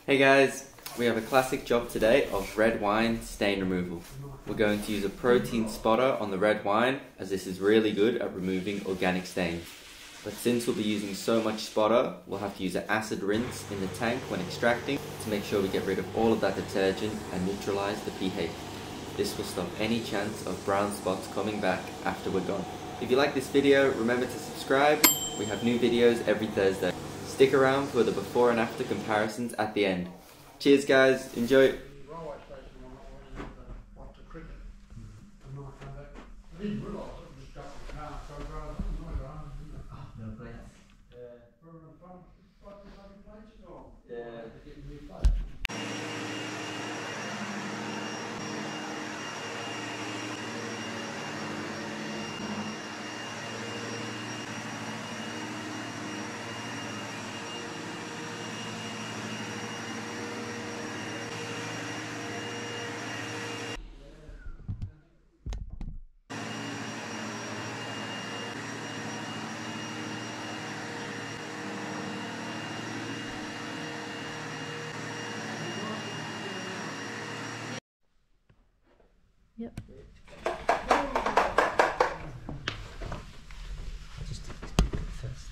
Hey guys, we have a classic job today of red wine stain removal. We're going to use a protein spotter on the red wine as this is really good at removing organic stains. But since we'll be using so much spotter, we'll have to use an acid rinse in the tank when extracting to make sure we get rid of all of that detergent and neutralize the pH. This will stop any chance of brown spots coming back after we're gone. If you like this video, remember to subscribe. We have new videos every Thursday. Stick around for the before and after comparisons at the end. Cheers guys, enjoy! Yep. Just first.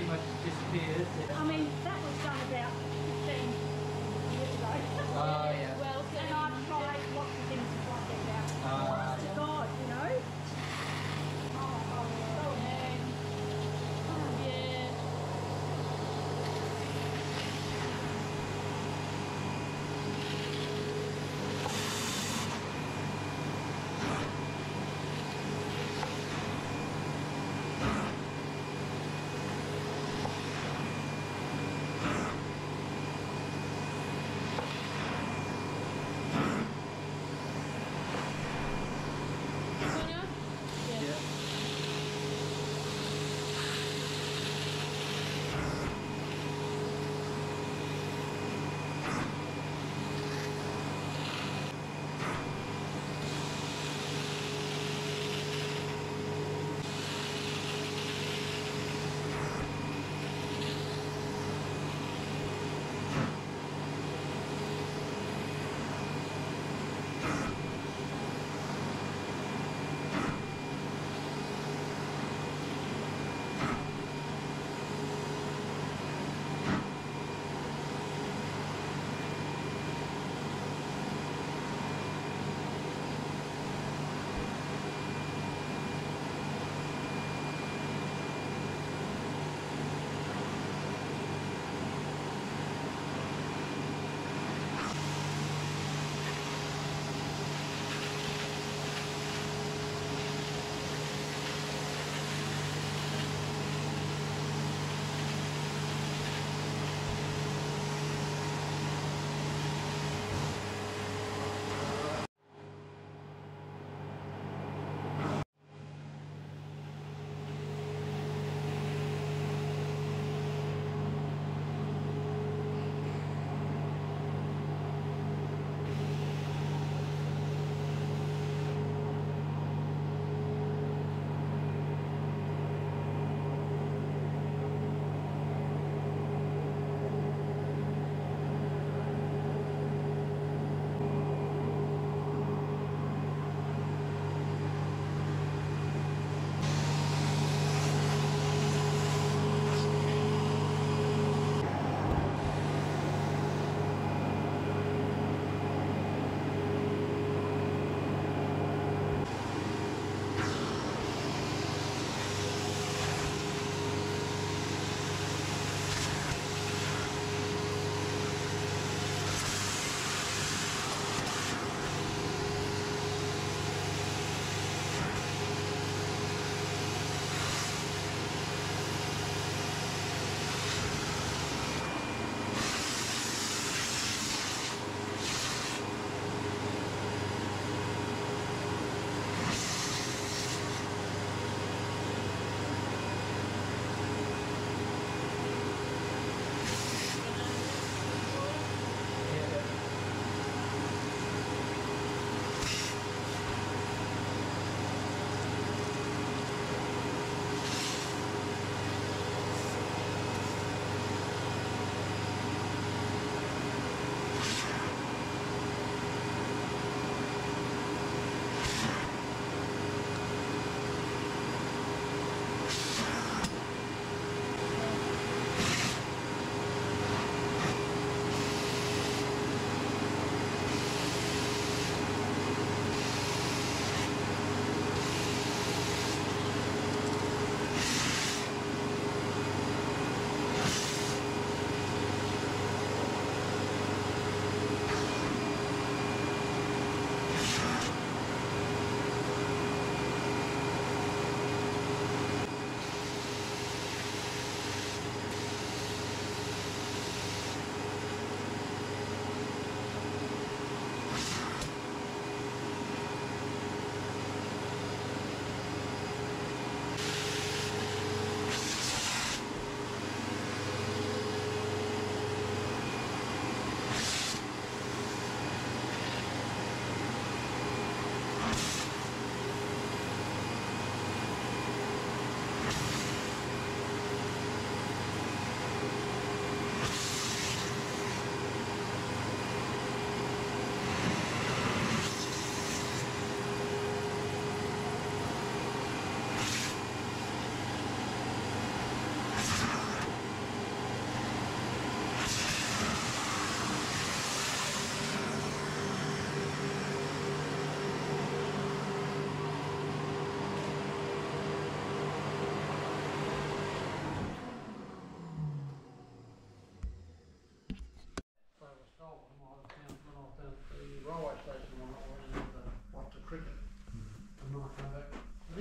pretty much disappeared. I mean, that was done about 15 years ago. Oh, yeah. Well, and I've tried lots of things to try to get out. To God, you know. Oh, man. Yeah.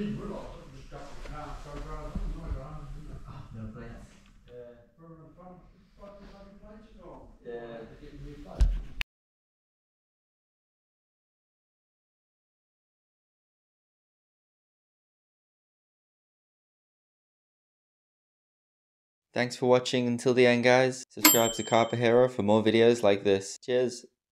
didn't realise it was got the car, so I drove on my own. No plates. From the front, but the bloody plates are gone. Yeah. To get new plates. Thanks for watching until the end, guys. Subscribe to Carper Hero for more videos like this. Cheers.